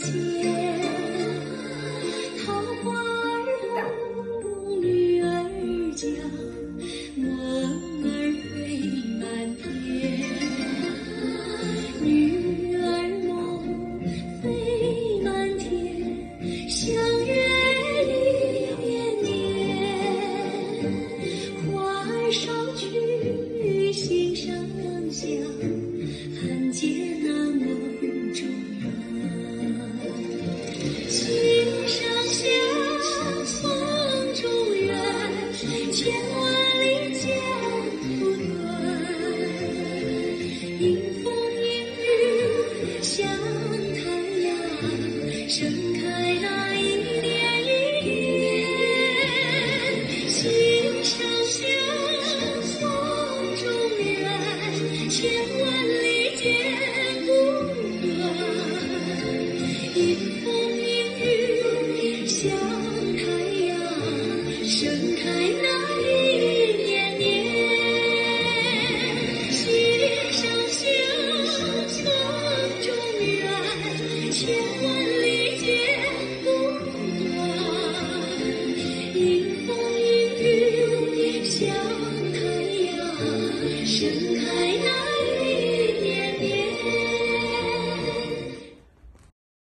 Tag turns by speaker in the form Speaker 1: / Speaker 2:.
Speaker 1: 间，桃花儿红，女儿娇，梦儿飞满天。女儿梦飞满天，相约一年年。花儿上去心上香，看见那梦中人。心上香，梦中人，千万里见不断。迎风迎雨像太阳，盛开那一年一年。心上香，梦中人，千万里见不断。迎风迎雨像太阳，盛开那一年年。心上香，梦中人，千万里见